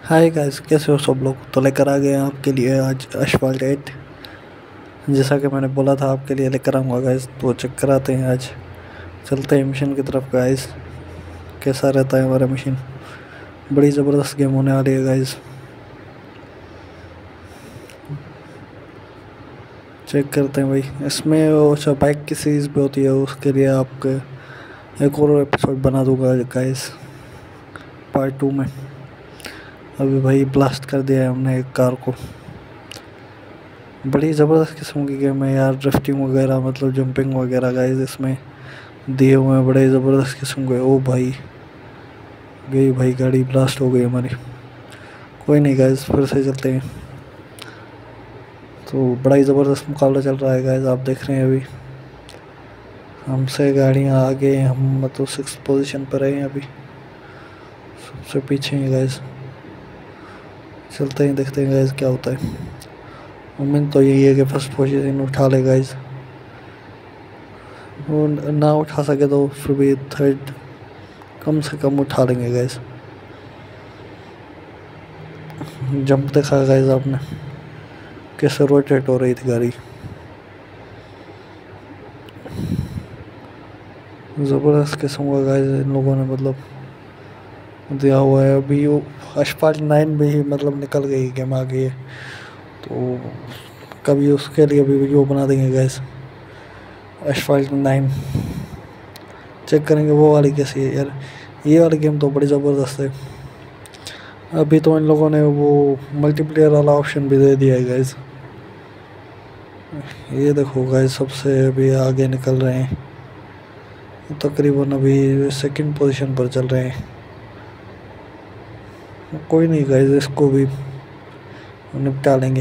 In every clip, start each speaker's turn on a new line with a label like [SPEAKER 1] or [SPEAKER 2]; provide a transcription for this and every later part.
[SPEAKER 1] Hi guys, कैसे हो सब लोग। तो लेकर आ गए हैं आपके लिए आज अशफाल्ट 8। जैसा कि मैंने बोला था आपके लिए लेकर आऊँगा गाइस, तो चेक कराते हैं आज। चलते हैं मिशन की तरफ गाइस। कैसा रहता है हमारा मिशन। बड़ी ज़बरदस्त गेम होने वाली है गाइस। चेक करते हैं भाई। इसमें वो जो बाइक की सीरीज़ भी होती है उसके लिए आपके एक और एपिसोड बना दूंगा गाइस, पार्ट 2 में। अभी भाई ब्लास्ट कर दिया है हमने एक कार को। बड़ी ज़बरदस्त किस्म की गेम है यार। ड्रिफ्टिंग वगैरह मतलब जंपिंग वगैरह गाइस इसमें दिए हुए हैं, बड़े ज़बरदस्त किस्म के। ओ भाई गई भाई, गाड़ी ब्लास्ट हो गई हमारी। कोई नहीं गाइस, फिर से चलते हैं। तो बड़ा ही ज़बरदस्त मुकाबला चल रहा है गाइस, आप देख रहे हैं। अभी हमसे गाड़ियाँ आगे, हम मतलब 6th पोजीशन पर रहे हैं अभी, सबसे पीछे हैं गाइस। चलते हैं, देखते हैं गाइस क्या होता है। उम्मीद तो यही है कि फर्स्ट पोजीशन उठा ले गाइस। वो ना उठा सके तो फिर भी थर्ड कम से कम उठा लेंगे गाइस। जंप देखा गाइस आपने, कैसे रोटेट हो रही थी गाड़ी। ज़बरदस्त किस्म का गाइस इन लोगों ने मतलब दिया हुआ है। अभी वो अशफाल्ट 9 भी मतलब निकल गई गेम आ गई है, तो कभी उसके लिए भी वीडियो बना देंगे गाइस। अशफाल्ट 9 चेक करेंगे वो वाली कैसी है यार। ये वाली गेम तो बड़ी ज़बरदस्त है। अभी तो इन लोगों ने वो मल्टीप्लेयर वाला ऑप्शन भी दे दिया है गाइस। ये देखो गाइस, सबसे अभी आगे निकल रहे हैं, तकरीबन अभी 2nd पोजीशन पर चल रहे हैं। कोई नहीं गाइस, इसको भी निपटा लेंगे,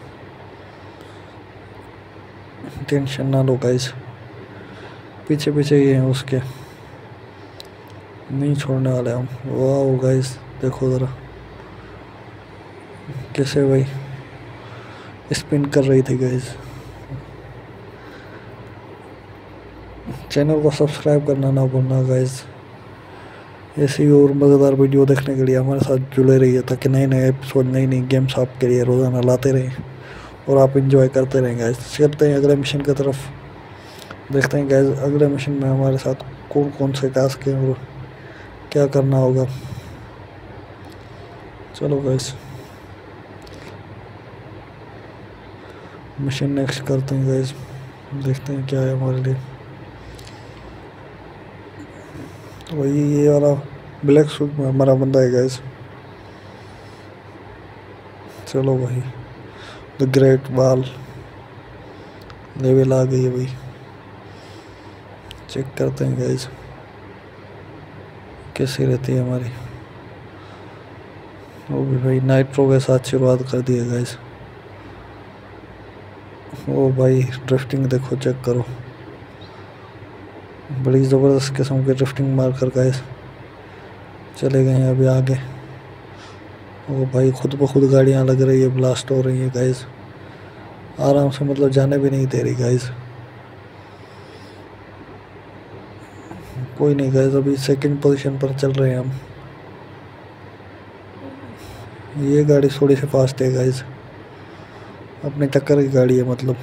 [SPEAKER 1] टेंशन ना लो गाइस। पीछे पीछे ही हैं उसके, नहीं छोड़ने वाले हम। वाह गाइस देखो ज़रा कैसे भाई स्पिन कर रही थी गाइस। चैनल को सब्सक्राइब करना ना भूलना गाइस। ऐसी और मज़ेदार वीडियो देखने के लिए हमारे साथ जुड़े रहिए, ताकि नए नए एपिसोड, नई नई गेम्स आपके लिए रोज़ाना लाते रहें और आप इंजॉय करते रहें गाइस। चलते हैं अगले मिशन की तरफ, देखते हैं गाइस अगले मिशन में हमारे साथ कौन कौन से टास्क हैं और क्या करना होगा। चलो गाइस मिशन नेक्स्ट करते हैं गाइस, देखते हैं क्या है हमारे लिए। तो वही ये वाला ब्लैक सूट में हमारा बंदा है गाइस। चलो भाई, द ग्रेट वॉल लेवल आ गई है भाई। चेक करते हैं गाइस कैसी रहती है हमारी। वो भी भाई नाइट्रो के साथ शुरुआत कर दी है गाइस। ओ भाई ड्रिफ्टिंग देखो, चेक करो, बड़ी ज़बरदस्त किस्म की ड्रिफ्टिंग मार कर गाइस चले गए हैं अभी आगे। ओ भाई खुद ब खुद गाड़ियाँ लग रही है, ब्लास्ट हो रही है गाइस, आराम से मतलब जाने भी नहीं दे रही गाइस। कोई नहीं गाइस, अभी 2nd पोजीशन पर चल रहे हैं हम। ये गाड़ी थोड़ी सी फास्ट है गाइस, अपनी टक्कर की गाड़ी है मतलब।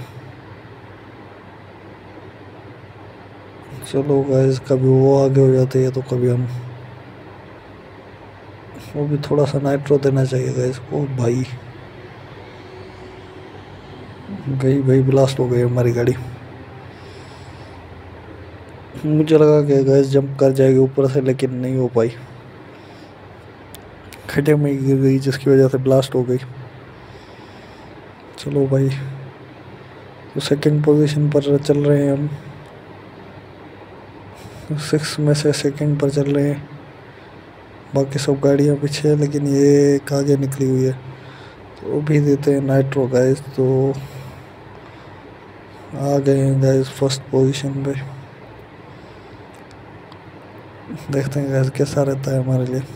[SPEAKER 1] चलो गाइस, कभी वो आगे हो जाती है तो कभी हम। वो भी थोड़ा सा नाइट्रो देना चाहिए गाइस। ओ भाई गई भाई, ब्लास्ट हो गई हमारी गाड़ी। मुझे लगा कि गाइस जंप कर जाएगी ऊपर से, लेकिन नहीं हो पाई, खड्डे में गिर गई, जिसकी वजह से ब्लास्ट हो गई। चलो भाई, तो 2nd पोजीशन पर चल रहे हैं हम, 6 में से 2nd पर चल रहे हैं। बाकी सब गाड़ियाँ पीछे है, लेकिन ये एक आगे निकली हुई है, तो भी देते हैं नाइट्रो गाइस। तो आ गए हैं गाइस 1st पोजीशन पे। देखते हैं गाइस कैसा रहता है हमारे लिए।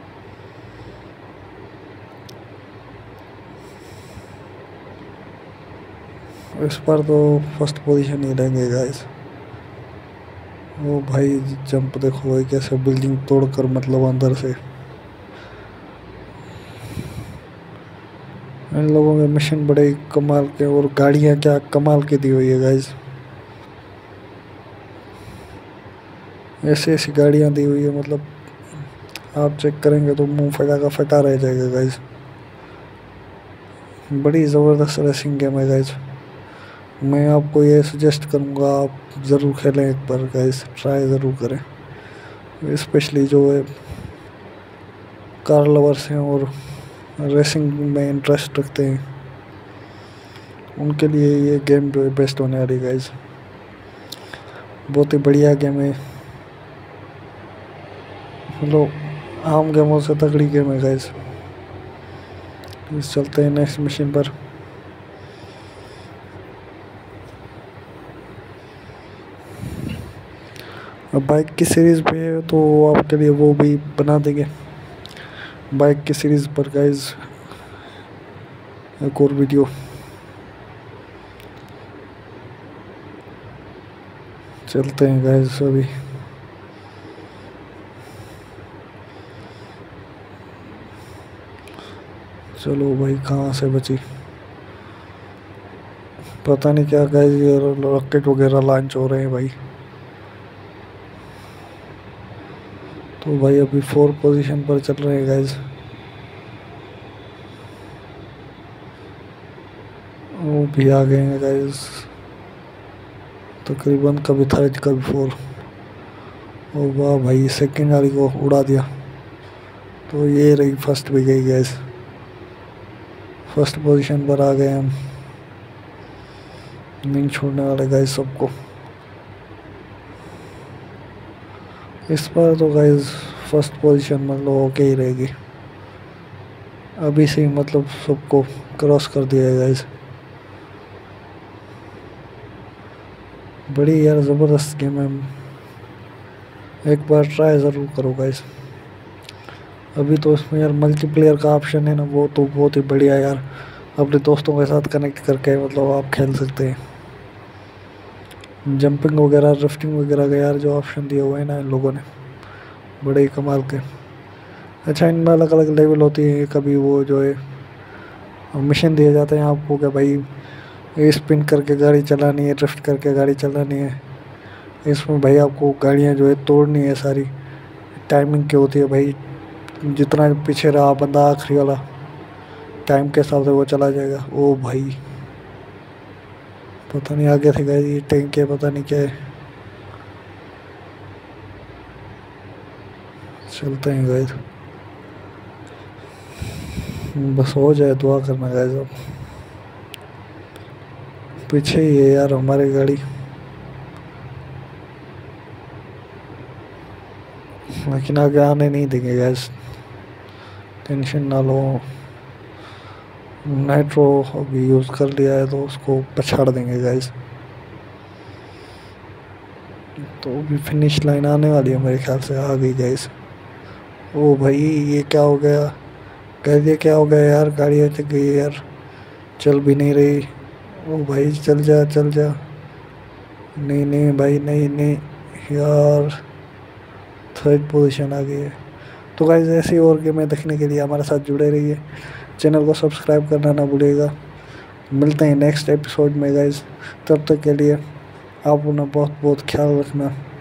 [SPEAKER 1] इस बार तो 1st पोजीशन ही लेंगे गाइस। वो भाई जंप देखो भाई, कैसे बिल्डिंग तोड़कर मतलब अंदर से इन लोगों के मिशन बड़े कमाल के, और गाड़ियाँ क्या कमाल की दी हुई है गाइज। ऐसी ऐसी गाड़ियाँ दी हुई है, मतलब आप चेक करेंगे तो मुंह फटा का फटा रह जाएगा गाइज। बड़ी ज़बरदस्त रेसिंग गेम है गाइज। मैं आपको ये सजेस्ट करूँगा, आप ज़रूर खेलें एक बार गाइज, ट्राई ज़रूर करें। स्पेशली जो है कार लवर्स हैं और रेसिंग में इंटरेस्ट रखते हैं, उनके लिए ये गेम जो है बेस्ट होने वाली गाइज। बहुत ही बढ़िया गेम है, मतलब आम गेमों से तगड़ी गेम है गाइज। चलते हैं नेक्स्ट मिशन पर। अब बाइक की सीरीज़ पे है तो आपके लिए वो भी बना देंगे, बाइक की सीरीज़ पर गाइज एक और वीडियो। चलते हैं गाइज अभी। चलो भाई, कहाँ से बची पता नहीं क्या गाइज, ये रॉकेट वगैरह लॉन्च हो रहे हैं भाई। तो भाई अभी 4 पोजीशन पर चल रहे हैं गाइज। वो भी आ गए हैं गाइज, तकरीबन कभी 3rd कभी 4। ओ वाह भाई, सेकंड वाली को उड़ा दिया। तो ये रही, फर्स्ट भी गई गाइज, फर्स्ट पोजीशन पर आ गए हम। नहीं छोड़ने वाले गाइज सबको इस बार तो गाइज। फर्स्ट पोजीशन मतलब ओके ही रहेगी, अभी से ही मतलब सबको क्रॉस कर दिया है गाइज। बड़ी यार ज़बरदस्त गेम है, एक बार ट्राई ज़रूर करो गाइज। अभी तो इसमें यार मल्टीप्लेयर का ऑप्शन है ना, वो तो बहुत ही बढ़िया यार, अपने दोस्तों के साथ कनेक्ट करके मतलब आप खेल सकते हैं। जंपिंग वगैरह, ड्रिफ्टिंग वगैरह का यार जो ऑप्शन दिया हुआ है ना इन लोगों ने, बड़े ही कमाल के। अच्छा, इनमें अलग अलग लेवल होती है, कभी वो जो है मिशन दिए जाते हैं आपको कि भाई स्पिन करके गाड़ी चलानी है, ड्रिफ्ट करके गाड़ी चलानी है। इसमें भाई आपको गाड़ियाँ जो है तोड़नी है सारी, टाइमिंग की होती है भाई, जितना पीछे रहा बंदा आखिरी वाला टाइम के हिसाब से वो चला जाएगा। ओ भाई पता नहीं आगे से गाड़ी टैंक है, पता नहीं क्या है। चलते हैं गाइस, बस हो जाए, दुआ करना गाइस। अब पीछे ही है यार हमारी गाड़ी, लेकिन आगे आने नहीं देंगे गाइस, टेंशन ना लो। नाइट्रो अभी यूज़ कर लिया है तो उसको पछाड़ देंगे गाइस। तो अभी फिनिश लाइन आने वाली है मेरे ख्याल से, आ गई गाइस। ओ भाई ये क्या हो गया, कह दिया क्या हो गया यार, गाड़ी अटक गई है यार, चल भी नहीं रही। ओ भाई चल जा चल जा, नहीं नहीं भाई नहीं नहीं यार, 3rd पोजीशन आ गई है। तो गाइस ऐसी और गेमें देखने के लिए हमारे साथ जुड़े रहिए, चैनल को सब्सक्राइब करना ना भूलिएगा। मिलते हैं नेक्स्ट एपिसोड में गाइस, तब तक के लिए आप अपना बहुत बहुत ख्याल रखना।